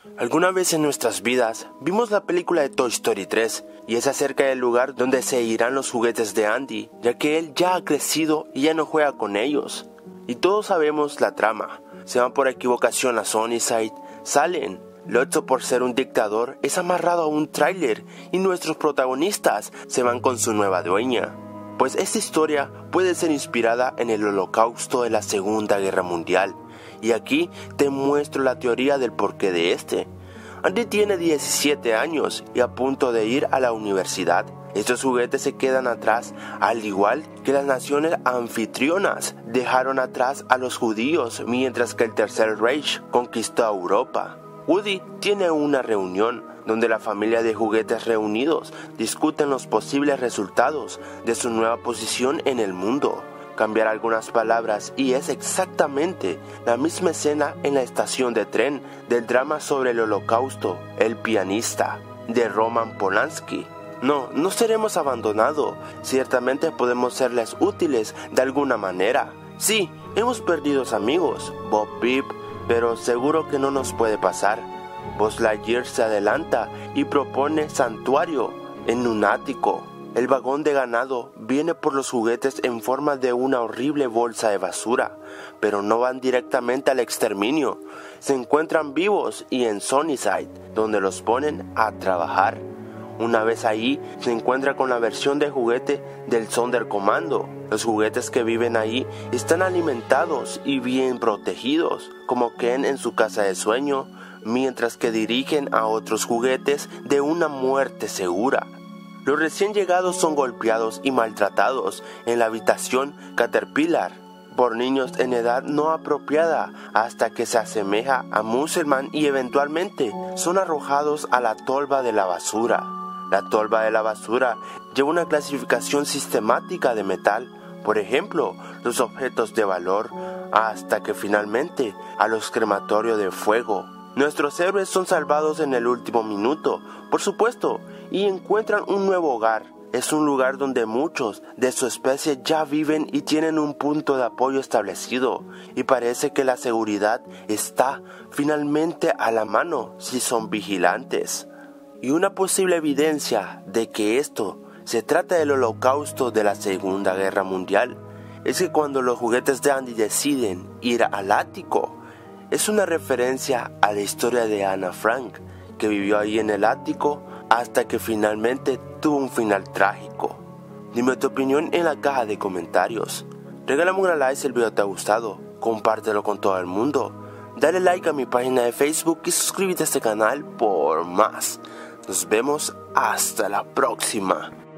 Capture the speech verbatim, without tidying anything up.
Alguna vez en nuestras vidas vimos la película de Toy Story tres y es acerca del lugar donde se irán los juguetes de Andy, ya que él ya ha crecido y ya no juega con ellos. Y todos sabemos la trama. Se van por equivocación a Sunnyside, salen. Lotso, por ser un dictador, es amarrado a un tráiler y nuestros protagonistas se van con su nueva dueña. Pues esta historia puede ser inspirada en el holocausto de la Segunda Guerra Mundial. Y aquí te muestro la teoría del porqué de este. Andy tiene diecisiete años y a punto de ir a la universidad. Estos juguetes se quedan atrás, al igual que las naciones anfitrionas dejaron atrás a los judíos mientras que el Tercer Reich conquistó a Europa. Woody tiene una reunión donde la familia de juguetes reunidos discuten los posibles resultados de su nueva posición en el mundo. Cambiar algunas palabras y es exactamente la misma escena en la estación de tren del drama sobre el holocausto, El pianista, de Roman Polanski. No, no seremos abandonados, ciertamente podemos serles útiles de alguna manera. Sí, hemos perdido amigos, Bob Peep, pero seguro que no nos puede pasar. Buzz Lightyear se adelanta y propone santuario en un ático. El vagón de ganado viene por los juguetes en forma de una horrible bolsa de basura, pero no van directamente al exterminio. Se encuentran vivos y en Sunnyside, donde los ponen a trabajar. Una vez ahí, se encuentra con la versión de juguete del Sonderkommando. Los juguetes que viven ahí están alimentados y bien protegidos, como Ken en su casa de sueño, mientras que dirigen a otros juguetes de una muerte segura. Los recién llegados son golpeados y maltratados en la habitación Caterpillar por niños en edad no apropiada hasta que se asemeja a Musselman y eventualmente son arrojados a la tolva de la basura. La tolva de la basura lleva una clasificación sistemática de metal, por ejemplo, los objetos de valor, hasta que finalmente a los crematorios de fuego. Nuestros héroes son salvados en el último minuto, por supuesto, y encuentran un nuevo hogar. Es un lugar donde muchos de su especie ya viven y tienen un punto de apoyo establecido, y parece que la seguridad está finalmente a la mano si son vigilantes. Y una posible evidencia de que esto se trata del holocausto de la Segunda Guerra Mundial es que cuando los juguetes de Andy deciden ir al ático, es una referencia a la historia de Ana Frank, que vivió ahí en el ático hasta que finalmente tuvo un final trágico. Dime tu opinión en la caja de comentarios. Regálame un like si el video te ha gustado, compártelo con todo el mundo, dale like a mi página de Facebook y suscríbete a este canal por más. Nos vemos hasta la próxima.